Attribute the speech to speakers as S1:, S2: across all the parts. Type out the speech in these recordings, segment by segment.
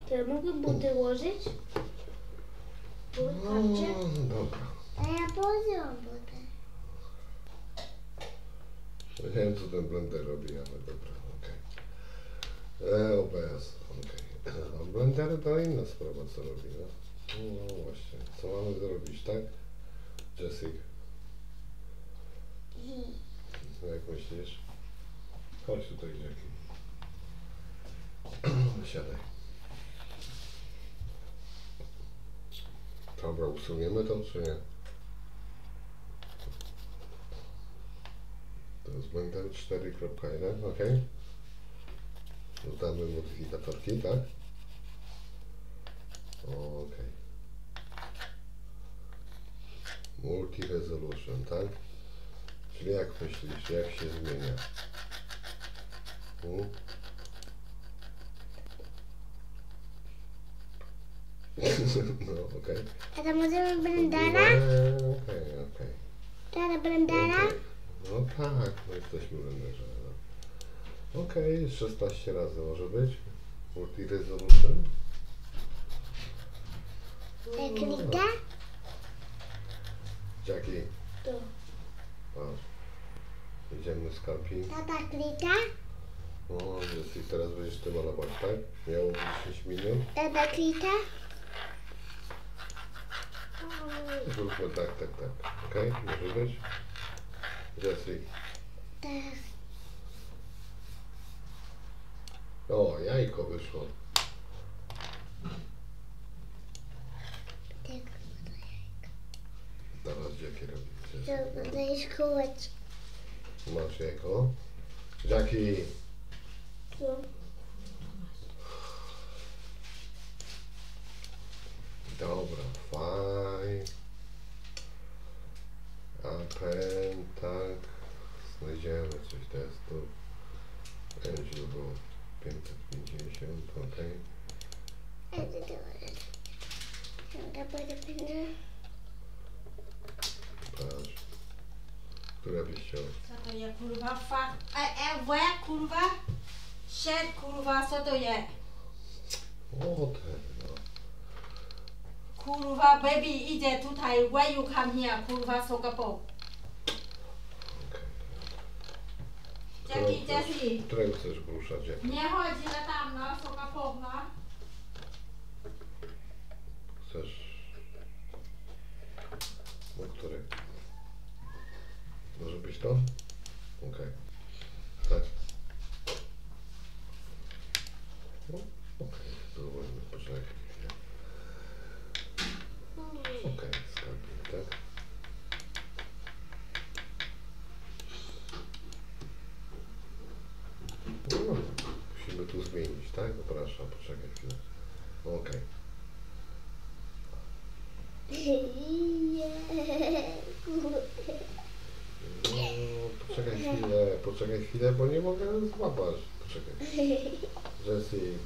S1: To ja mogę buty łożyć? Patrzcie.
S2: Dobra.
S3: A ja położyłam buty.
S2: Nie wiem, co ten blender robi, ale dobra, okej. OBS, okej. A blender to inna sprawa, co robi, no. No właśnie, co mamy zrobić, tak? Jessica, jak myślisz? Chodź tutaj, Jackie. Siadaj. Dobra, usuniemy to, czy nie? To jest blender 4.1, ok? Dodamy modyfikatorki, tak? Ok. Multi-resolution, tak? Czyli jak myślisz, jak się zmienia? No, okej.
S3: A to możemy blendera?
S2: Okej.
S3: Tata blendera?
S2: No tak, no jesteśmy w blenderze. Okej, 16 razy może być. Multi-resolution.
S3: Ja klika?
S2: Jackie,
S1: To.
S2: patrz. Idziemy z camping.
S3: Tata klika?
S2: O, i teraz będziesz ty malować, tak? Miało 10 minut.
S3: Tata klika?
S2: Zróbmy tak. Okej, może być? Jessie.
S3: Tak.
S2: O, jajko wyszło.
S3: Tak.
S2: Teraz Jackie robi.
S3: To dajesz kółeczko.
S2: Masz jajko. Jackie.
S1: To.
S2: Dobra, fajnie. Apen, tak. Znajdziemy coś testu. Będzie było 550, ok. Patrz. Które byś chciał?
S4: Co to je, kurwa? Kurwa? Shit, kurwa, co to je?
S2: O, ten, no.
S4: Kurwa, baby idzie tutaj, why you come here, kurwa, sokapok. Jackie, Jessie.
S2: Którego chcesz poruszać? Jackie?
S4: Nie chodzi na tam, no, sokapok, no.
S2: Chcesz? Na który? Może być to? Okej. Tak? No, okej, spróbujmy, poczekaj chwilę. Okej, skarbnik, tak? No, musimy tu zmienić, tak? Zapraszam, poczekaj chwilę. Okej. No, poczekaj chwilę, bo nie mogę złapać. Poczekaj. Jessie.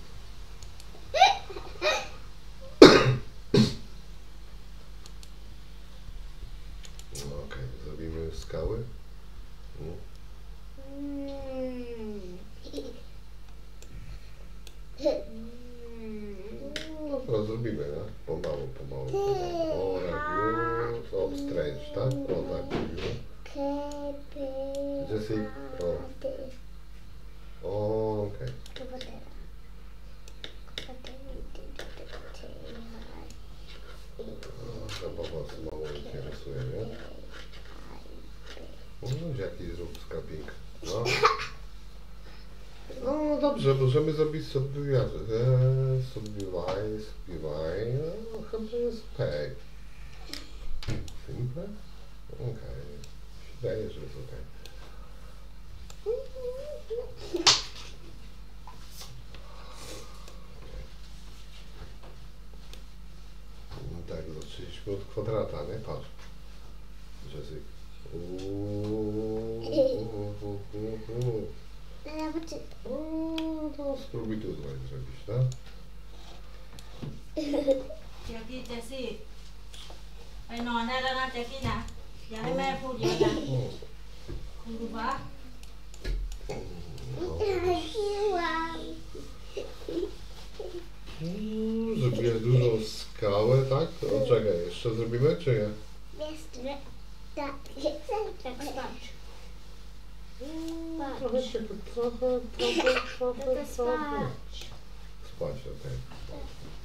S2: No okej, zrobimy skały. No. No to zrobimy, no? Pomału. O, jak już. O, strange, tak? O, tak, robimy. Jessie. O, okej. Chyba was mało interesuje, nie? No, jaki zrób scrapping. No. No dobrze, możemy zrobić subdivide, no chyba jest okej. Simple? Okej. Wydaje, że jest okej. Tak, zaczęliśmy od kwadrata, nie? Patrz. Jessica. To spróbuj tu zrobić, tak?
S4: Jackie, Jessie. ไปนอนได้แล้วนะแจ็คกี้นะอย่าให้แม่พูดเยอะนะคุณรู้ปะ
S3: Siłam.
S2: Zrobiłeś dużą skałę, tak? O, czekaj, jeszcze zrobimy, czy nie?
S3: Jeszcze. Tak.
S1: Tak, spać.
S2: Trochę, trochę.
S1: Tata, spać.
S2: Spać, okej.